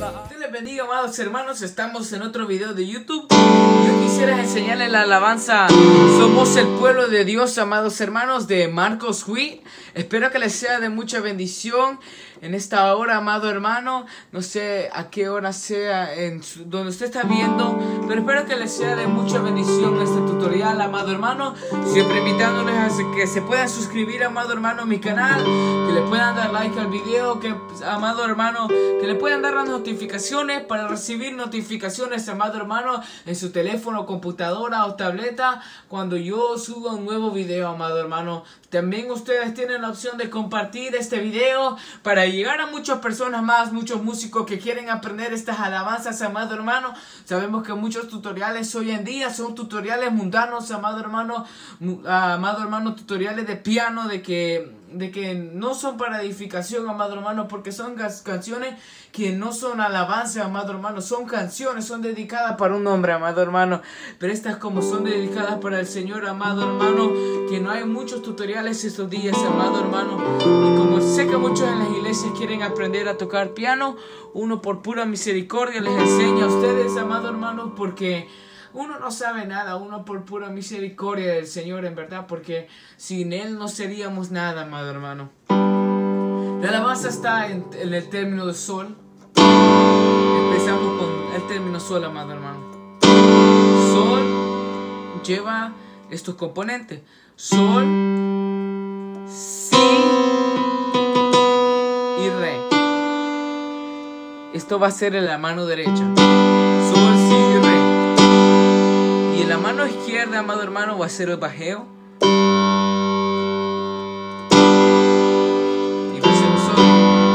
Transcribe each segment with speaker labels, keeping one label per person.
Speaker 1: Dios les bendiga, amados hermanos. Estamos en otro video de YouTube. Yo quisiera enseñarles la alabanza Somos el pueblo de Dios, amados hermanos, de Marcos Witt. Espero que les sea de mucha bendición en esta hora, amado hermano. No sé a qué hora sea donde usted está viendo, pero espero que les sea de mucha bendición este tutorial, amado hermano. Siempre invitándoles a que se puedan suscribir, amado hermano, a mi canal, que le puedan dar like al video, que, amado hermano, que le puedan dar las notificaciones para recibir notificaciones, amado hermano, en su teléfono, computadora o tableta cuando yo suba un nuevo video, amado hermano. También ustedes tienen la opción de compartir este video para llegar a muchas personas más, muchos músicos que quieren aprender estas alabanzas, amado hermano. Sabemos que muchos tutoriales hoy en día son tutoriales mundanos, amado hermano, tutoriales de piano, de que no son para edificación, amado hermano, porque son canciones que no son alabanza, amado hermano, son canciones, son dedicadas para un hombre, amado hermano, pero estas como son dedicadas para el Señor, amado hermano, que no hay muchos tutoriales estos días, amado hermano, y como sé que muchos en las iglesias quieren aprender a tocar piano, uno por pura misericordia les enseña a ustedes, amado hermano, porque uno no sabe nada, uno por pura misericordia del Señor, en verdad, porque sin Él no seríamos nada, amado hermano. La alabanza está en el término de sol. Empezamos con el término sol, amado hermano. Sol lleva estos componentes: sol, si y re. Esto va a ser en la mano derecha. Sol, si y re. Y en la mano izquierda, amado hermano, va a ser el bajeo. Y va a ser un sol.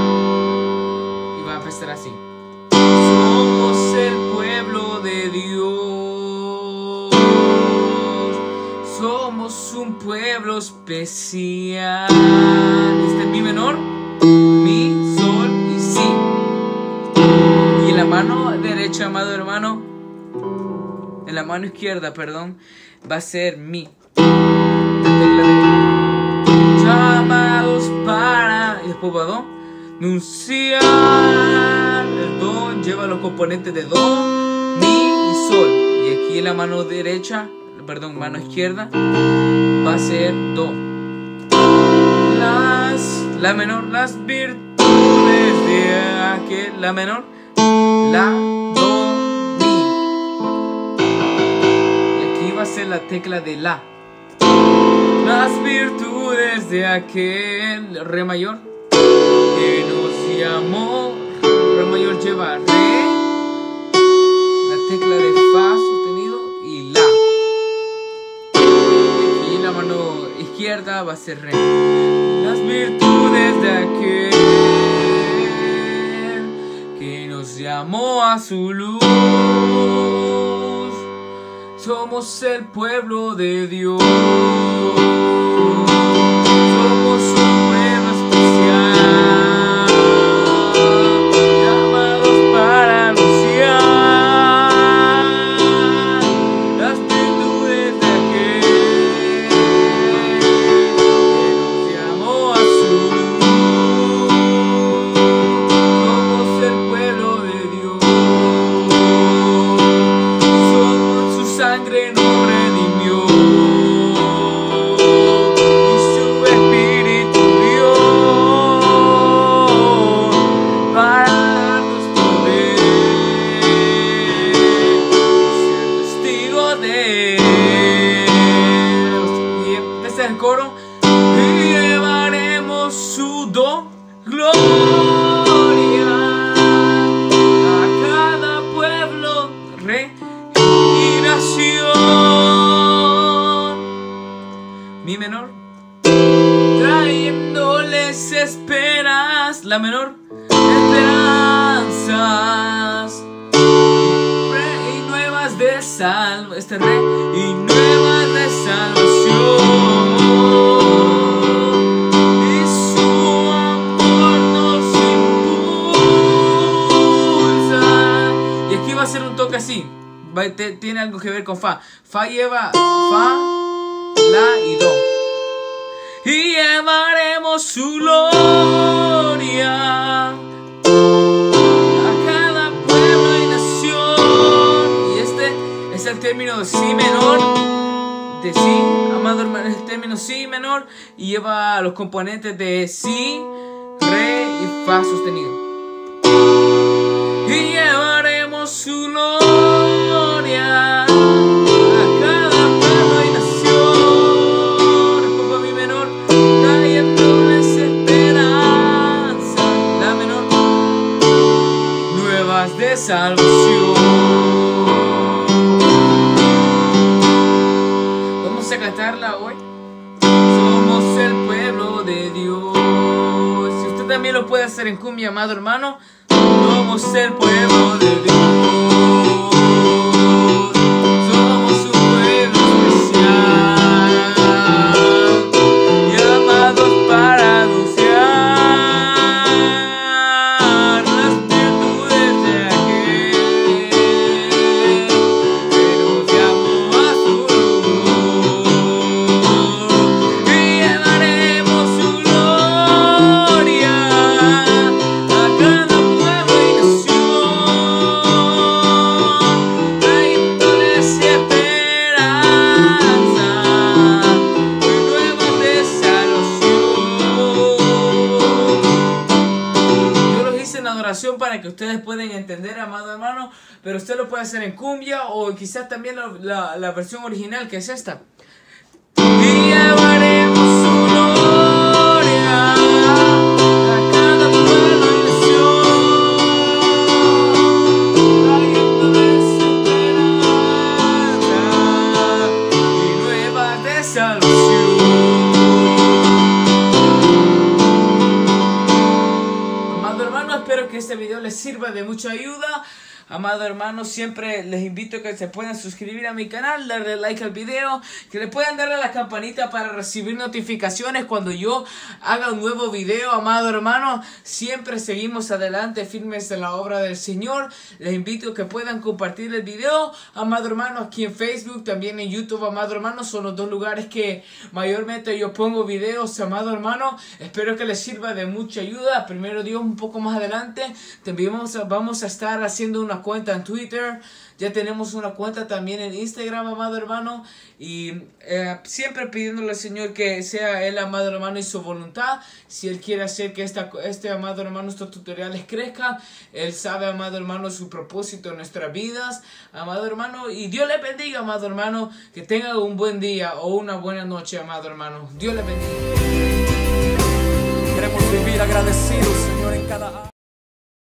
Speaker 1: Y va a empezar así. Somos el pueblo de Dios. Somos un pueblo especial. Este es mi menor, mi, sol y si. Y en la mano derecha, amado hermano, en la mano izquierda, perdón, va a ser mi. La tecla de llamados para, y después va do, anunciar. El do lleva los componentes de do, mi y sol. Y aquí en la mano derecha, perdón, mano izquierda, va a ser do. La menor, las virtudes de aquel, la menor, la, do, va a ser la tecla de la. Las virtudes de aquel, re mayor, que nos llamó. Re mayor lleva re, la tecla de fa sostenido y la. Y la mano izquierda va a ser re. Las virtudes de aquel que nos llamó a su luz. Somos el pueblo de Dios. Somos un pueblo especial, llamados para anunciar las virtudes de aquel que nos llamó a su luz. Somos el pueblo de Dios. Sangre nos redimió y su espíritu dio para darnos poder ser testigos de Dios. Y este es el coro. Y llevaremos su gloria a cada pueblo, re y nación. Mi menor, trayéndoles esperas, la menor, esperanzas, re y nuevas de salvación, este re y nuevas de salvación. Y su amor nos impulsa. Y aquí va a ser un toque así. Tiene algo que ver con fa. Fa lleva fa, la y do. Y llevaremos su gloria a cada término de si menor, de si, amado hermano, es el término si menor y lleva los componentes de si, re y fa sostenido. Y llevaremos su gloria a cada pueblo y nación. Escoba mi menor, trayéndoles esperanza. La menor, nuevas de salvación. Vamos a cantarla hoy. Somos el pueblo de Dios. Si usted también lo puede hacer en cumbia, amado hermano. Somos el pueblo de Dios. Somos un pueblo especial, llamados para anunciar las virtudes de aquel que nos llamó a su luz. Y llevaremos su gloria a cada para que ustedes puedan entender, amado hermano, pero usted lo puede hacer en cumbia o quizás también la versión original, que es esta. Y llevaremos su gloria a cada pueblo y nación, trayéndoles esperanza y nuevas de salvación. Espero que este video les sirva de mucha ayuda. Amado hermano, siempre les invito a que se puedan suscribir a mi canal, darle like al video, que le puedan darle a la campanita para recibir notificaciones cuando yo haga un nuevo video. Amado hermano, siempre seguimos adelante, firmes en la obra del Señor. Les invito a que puedan compartir el video, amado hermano, aquí en Facebook, también en YouTube, amado hermano. Son los dos lugares que mayormente yo pongo videos, amado hermano. Espero que les sirva de mucha ayuda. Primero Dios, un poco más adelante también vamos a estar haciendo una cuenta en Twitter. Ya tenemos una cuenta también en Instagram, amado hermano. Y siempre pidiéndole al Señor que sea Él, amado hermano, y su voluntad. Si Él quiere hacer que amado hermano, estos tutoriales crezcan, Él sabe, amado hermano, su propósito en nuestras vidas, amado hermano. Y Dios le bendiga, amado hermano. Que tenga un buen día o una buena noche, amado hermano. Dios le bendiga.
Speaker 2: Queremos vivir agradecidos, Señor, en cada